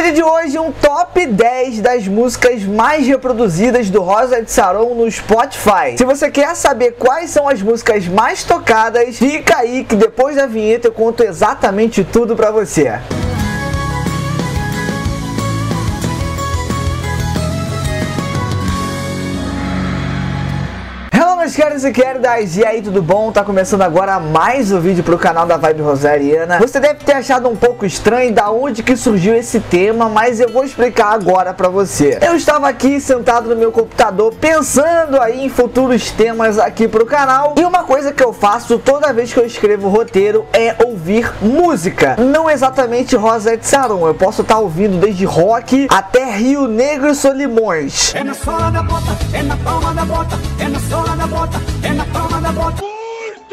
vídeo de hoje, um top 10 das músicas mais reproduzidas do Rosa de Saron no Spotify. Se você quer saber quais são as músicas mais tocadas, fica aí que depois da vinheta eu conto exatamente tudo pra você. Meus queridos e queridas, e aí, tudo bom? Tá começando agora mais um vídeo pro canal da Vibe Rosariana. Você deve ter achado um pouco estranho da onde que surgiu esse tema, mas eu vou explicar agora pra você. Eu estava aqui sentado no meu computador pensando aí em futuros temas aqui pro canal, e uma coisa que eu faço toda vez que eu escrevo roteiro é ouvir música. Não exatamente Rosa de Saron, eu posso estar ouvindo desde rock até Rio Negro e Solimões. É na sola da bota, é na palma da bota, é na sola da bota, é na palma da bota. Muito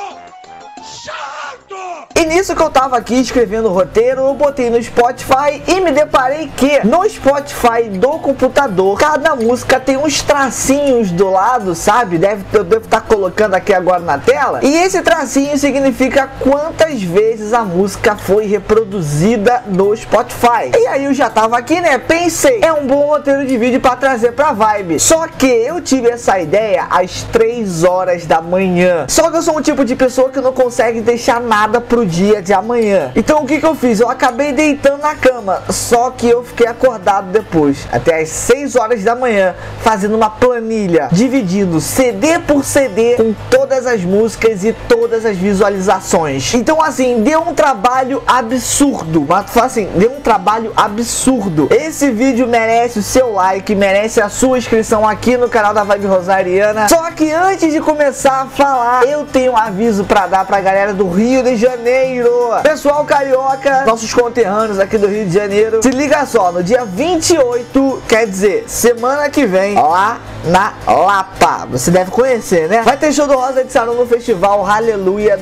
chato! E nisso que eu tava aqui escrevendo o roteiro, eu botei no Spotify e me deparei que no Spotify do computador, cada música tem uns tracinhos do lado, sabe? Eu devo estar colocando aqui agora na tela. E esse tracinho significa quantas vezes a música foi reproduzida no Spotify. E aí eu já tava aqui, né? Pensei, é um bom roteiro de vídeo pra trazer pra Vibe. Só que eu tive essa ideia às 3 horas da manhã. Só que eu sou um tipo de pessoa que não consegue deixar nada pro dia de amanhã. Então o que eu fiz? Eu acabei deitando na cama, só que eu fiquei acordado depois, até as 6 horas da manhã, fazendo uma planilha, dividindo CD por CD, com todas as músicas e todas as visualizações. Então assim, deu um trabalho absurdo, mas assim, deu um trabalho absurdo. Esse vídeo merece o seu like, merece a sua inscrição aqui no canal da Vibe Rosariana. Só que antes de começar a falar, eu tenho um aviso pra dar pra galera do Rio de Janeiro. Pessoal carioca, nossos conterrâneos aqui do Rio de Janeiro, se liga só, no dia 28, quer dizer, semana que vem, lá na Lapa, você deve conhecer, né? Vai ter show do Rosa de Saron no festival Aleluia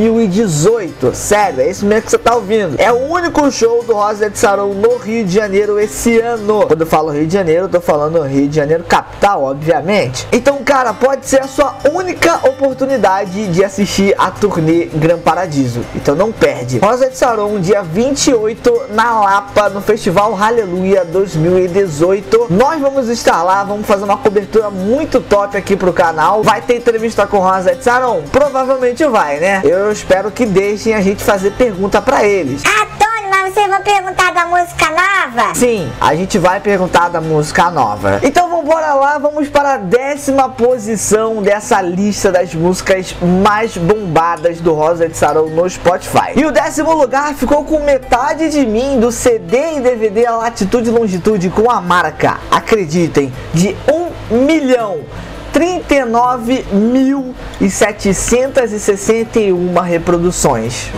2018. Sério, é isso mesmo que você tá ouvindo. É o único show do Rosa de Saron no Rio de Janeiro esse ano. Quando eu falo Rio de Janeiro, eu tô falando Rio de Janeiro capital, obviamente. Então, cara, pode ser a sua única oportunidade de assistir a turnê Gran Paradiso. Então não perde. Rosa de Saron, dia 28, na Lapa, no festival Aleluia 2018. Nós vamos estar lá, vamos fazer uma cobertura muito top aqui pro canal. Vai ter entrevista com Rosa de Saron? Provavelmente vai, né? Eu espero que deixem a gente fazer pergunta pra eles. Mas vocês vão perguntar da música nova? Sim, a gente vai perguntar da música nova. Então vamos lá, vamos para a 10ª posição dessa lista das músicas mais bombadas do Rosa de Saron no Spotify. E o 10º lugar ficou com Metade de Mim, do CD e DVD A Latitude e Longitude, com a marca, acreditem, de 1.039.761 reproduções.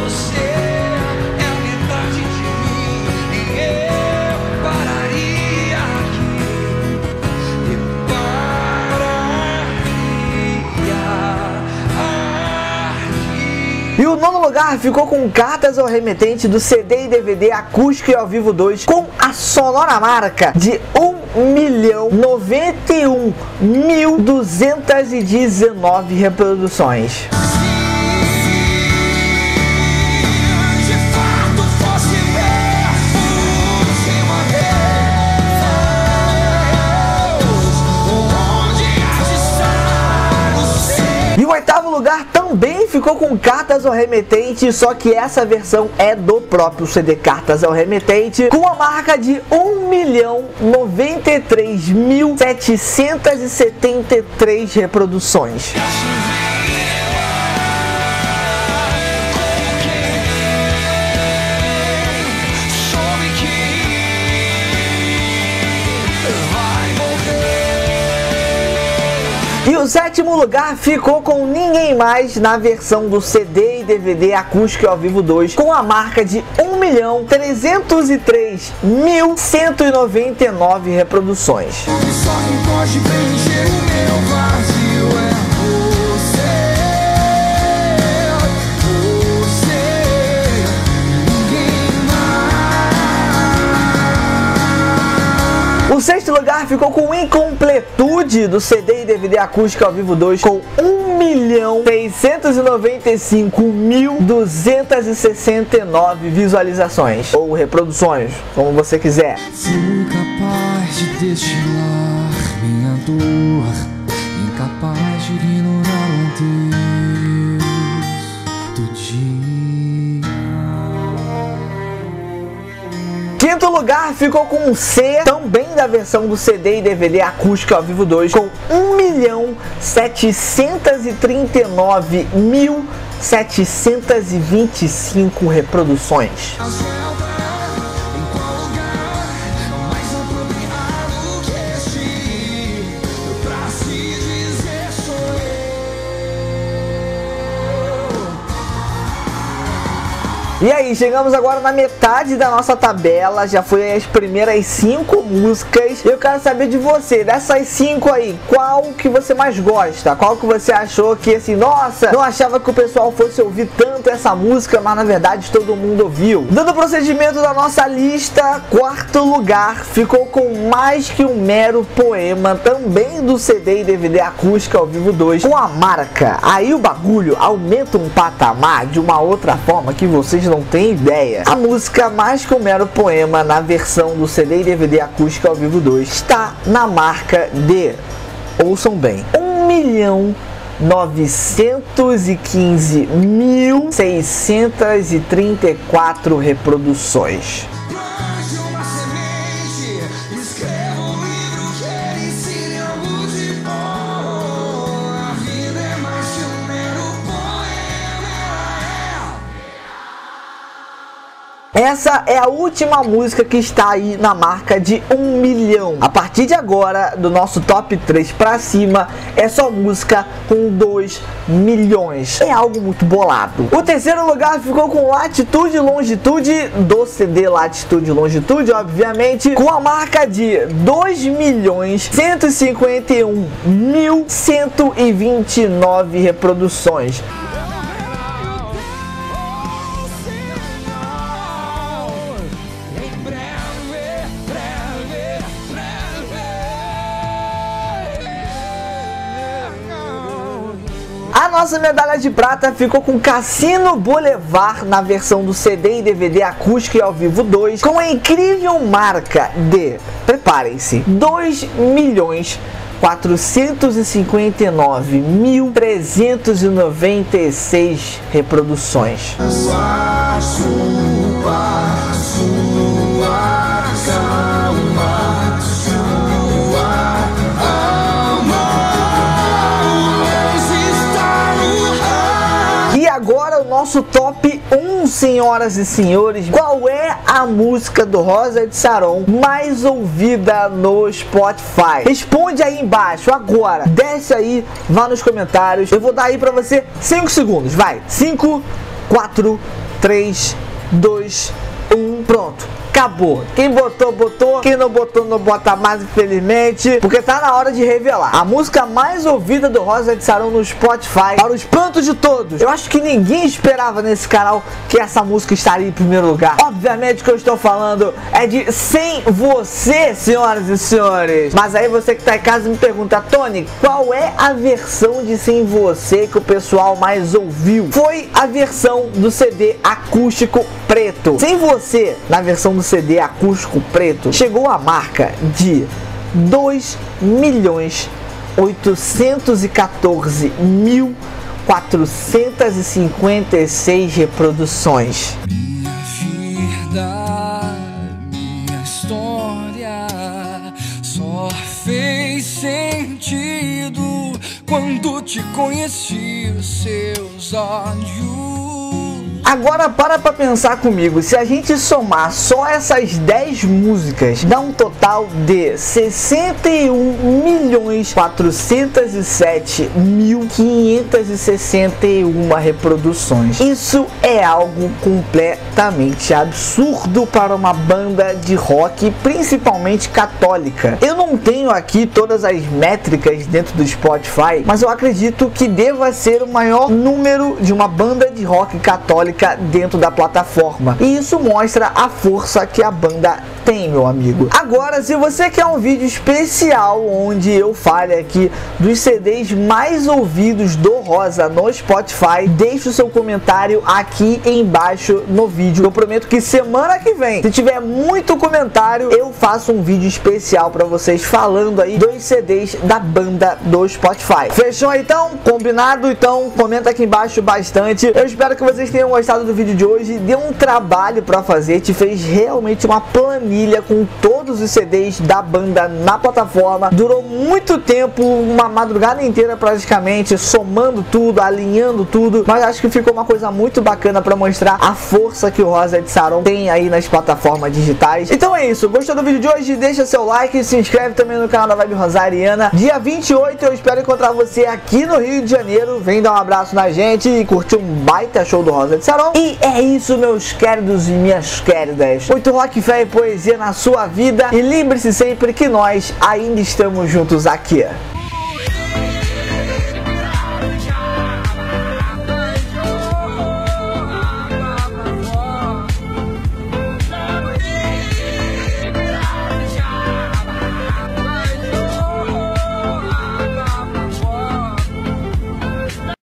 E o 9º lugar ficou com Cartas ao Remetente, do CD e DVD Acústico e ao Vivo 2, com a sonora marca de 1.091.219 reproduções. E o 8º lugar também ficou com Cartas ao Remetente, só que essa versão é do próprio CD Cartas ao Remetente, com a marca de 1.093.773 reproduções. E o 7º lugar ficou com Ninguém Mais, na versão do CD e DVD Acústico e ao Vivo 2, com a marca de 1.303.199 reproduções. Só quem pode preencher o meu vazio é você. Ninguém mais. O sexto lugar ficou com Incompletude, do CD e DVD Acústico ao Vivo 2, com 1.695.269 visualizações, ou reproduções, como você quiser. Fui capaz de destilar minha dor, incapaz de ignorar um Deus do dia. Quinto lugar ficou com um C, também da versão do CD e DVD Acústico ao Vivo 2, com 1.739.725 reproduções. E aí, chegamos agora na metade da nossa tabela, já foi as primeiras 5 músicas. Eu quero saber de você, dessas 5 aí, qual que você mais gosta? Qual que você achou que assim, nossa, não achava que o pessoal fosse ouvir tanto essa música, mas na verdade todo mundo ouviu. Dando prosseguimento da nossa lista, quarto lugar ficou com Mais Que Um Mero Poema, também do CD e DVD Acústico ao Vivo 2, com a marca. Aí o bagulho aumenta um patamar de uma outra forma que vocês não tem ideia. A música Mais Que Um Mero Poema, na versão do CD e DVD Acústico ao Vivo 2, está na marca de, ouçam bem, 1.915.634 reproduções. Essa é a última música que está aí na marca de 1 milhão. A partir de agora, do nosso top 3 pra cima, é só música com 2 milhões. É algo muito bolado. O terceiro lugar ficou com Latitude e Longitude, do CD Latitude e Longitude, obviamente, com a marca de 2.151.129 reproduções. A nossa medalha de prata ficou com Cassino Boulevard, na versão do CD e DVD Acústico e ao Vivo 2, com a incrível marca de, preparem-se, 2.459.396 reproduções. Agora o nosso top 1, senhoras e senhores. Qual é a música do Rosa de Saron mais ouvida no Spotify? Responde aí embaixo agora. Desce aí, vá nos comentários. Eu vou dar aí pra você 5 segundos. Vai. 5, 4, 3, 2, 1. Pronto. Acabou. Quem botou, botou. Quem não botou, não bota mais, infelizmente. Porque tá na hora de revelar. A música mais ouvida do Rosa de Saron no Spotify, para o espanto de todos. Eu acho que ninguém esperava nesse canal que essa música estaria em primeiro lugar. Obviamente que eu estou falando é de Sem Você, senhoras e senhores. Mas aí você que tá em casa me pergunta, Tony, qual é a versão de Sem Você que o pessoal mais ouviu? Foi a versão do CD acústico preto. Sem Você, na versão do CD acústico preto, chegou à marca de 2.814.456 reproduções. Minha vida, minha história só fez sentido quando te conheci, os seus olhos. Agora para pensar comigo, se a gente somar só essas 10 músicas, dá um total de 61.407.561 reproduções. Isso é algo completamente absurdo para uma banda de rock, principalmente católica. Eu não tenho aqui todas as métricas dentro do Spotify, mas eu acredito que deva ser o maior número de uma banda de rock católica dentro da plataforma, e isso mostra a força que a banda tem, meu amigo. Agora, se você quer um vídeo especial onde eu fale aqui dos CDs mais ouvidos do Rosa no Spotify, deixe o seu comentário aqui embaixo no vídeo. Eu prometo que semana que vem, se tiver muito comentário, eu faço um vídeo especial pra vocês falando aí dos CDs da banda do Spotify. Fechou então? Combinado? Então comenta aqui embaixo bastante. Eu espero que vocês tenham gostado do vídeo de hoje. Deu um trabalho pra fazer, te fez realmente uma planilha com todos os CDs da banda na plataforma. Durou muito tempo, uma madrugada inteira praticamente, somando tudo, alinhando tudo, mas acho que ficou uma coisa muito bacana pra mostrar a força que o Rosa de Saron tem aí nas plataformas digitais. Então é isso, gostou do vídeo de hoje? Deixa seu like, se inscreve também no canal da Vibe Rosariana. Dia 28 eu espero encontrar você aqui no Rio de Janeiro. Vem dar um abraço na gente e curtir um baita show do Rosa de Saron. E é isso, meus queridos e minhas queridas. Muito rock, fé e poesia na sua vida. E lembre-se sempre que nós ainda estamos juntos aqui.